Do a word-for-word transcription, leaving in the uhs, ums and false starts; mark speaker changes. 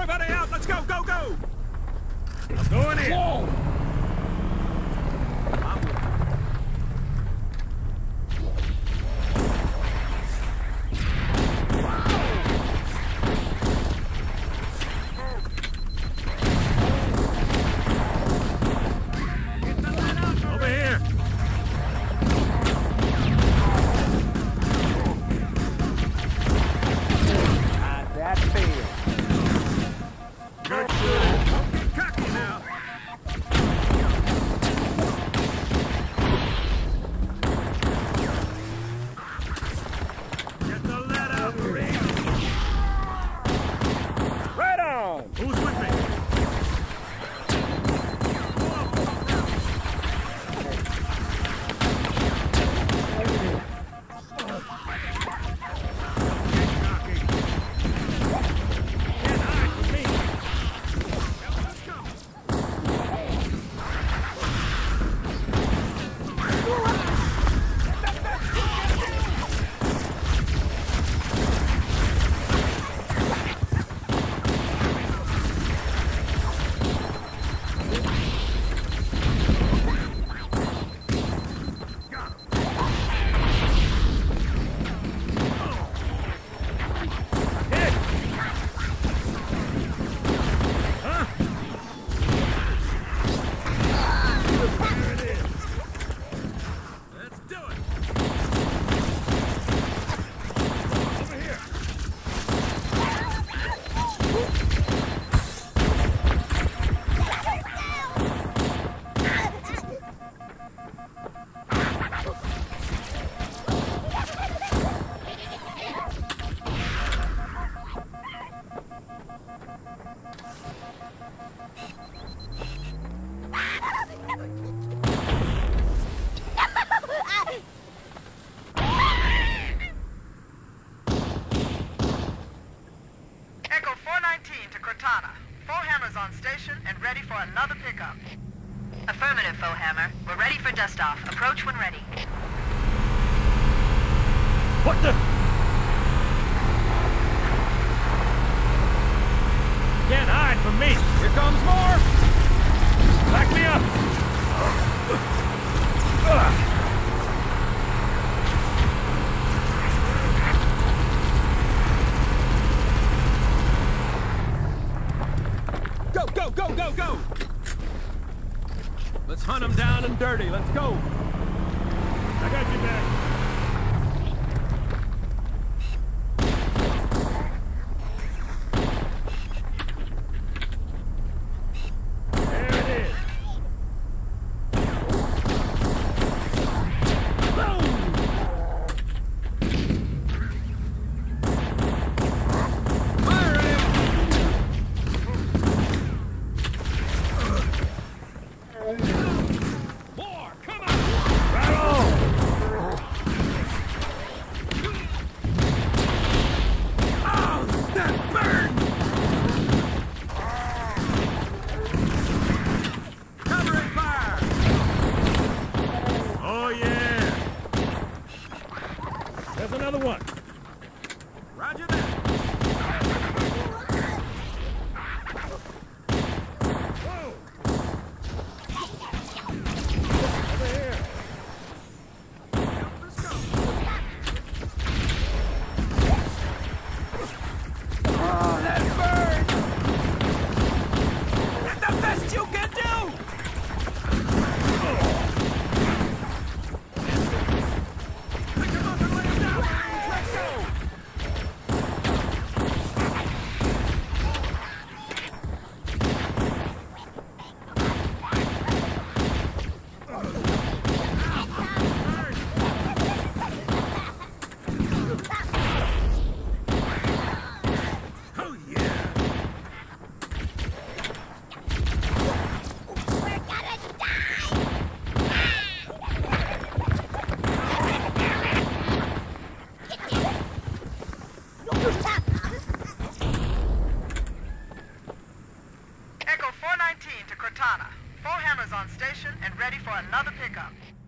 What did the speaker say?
Speaker 1: Everybody out! Let's go, go, go! I'm going in.
Speaker 2: Whoa!
Speaker 1: Over here.
Speaker 2: How'd that feel?
Speaker 1: Good shooting. Don't get cocky now. Get the lead out, Marine.
Speaker 2: Right on!
Speaker 1: Who's with me?
Speaker 3: On station and ready for another pickup.
Speaker 4: Affirmative, Foehammer. We're ready for dust-off. Approach when ready.
Speaker 1: What the? Can't hide from me. Here comes more. Back me up. Ugh. Go, go, go, go, go! Let's hunt them down and dirty. Let's go. I got you back. Another one. Roger that. Whoa. Over here. Let's go. Oh, that bird! That's the best you can do!
Speaker 3: Echo four nineteen to Cortana. Foehammer's on station and ready for another pickup.